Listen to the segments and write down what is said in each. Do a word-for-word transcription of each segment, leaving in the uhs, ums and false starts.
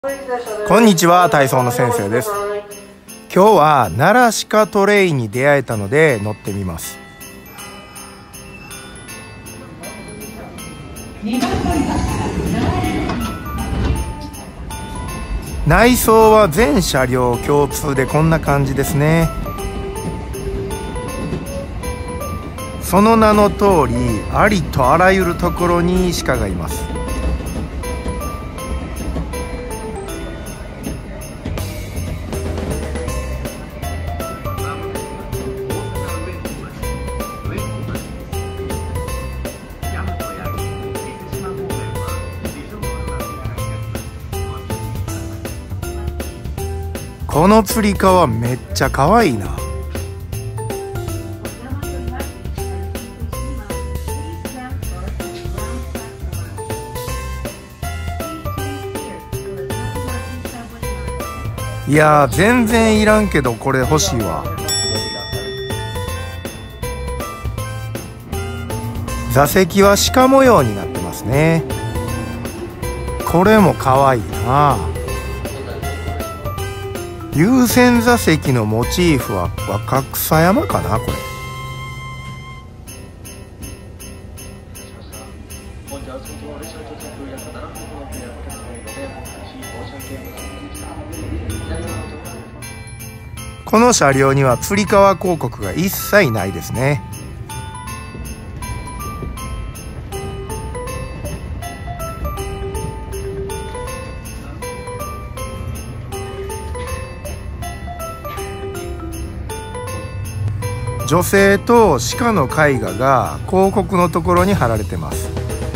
こんにちは、体操の先生です。今日は奈良鹿トレインに出会えたので乗ってみます。内装は全車両共通でこんな感じですね。その名の通り、ありとあらゆるところに鹿がいます。このつり革めっちゃ可愛いな。いやー、全然いらんけどこれ欲しいわ。座席は鹿模様になってますね。これも可愛いな。優先座席のモチーフは若草山かな、これ。この車両にはつり革広告が一切ないですね。女性と鹿の絵画が広告のところに貼られてます。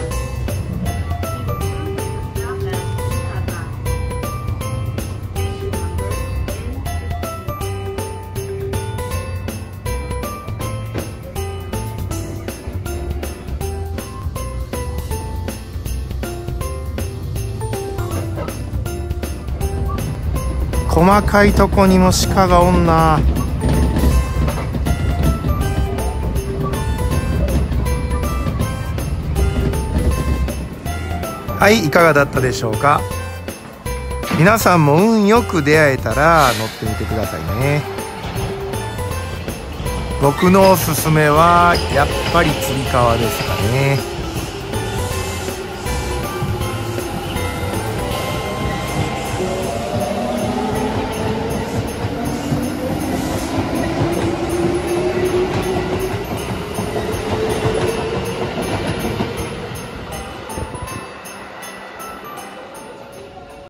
細かいとこにも鹿がおんな。はい、いかがだったでしょうか。皆さんも運よく出会えたら乗ってみてくださいね。僕のおすすめはやっぱりつり革ですかね。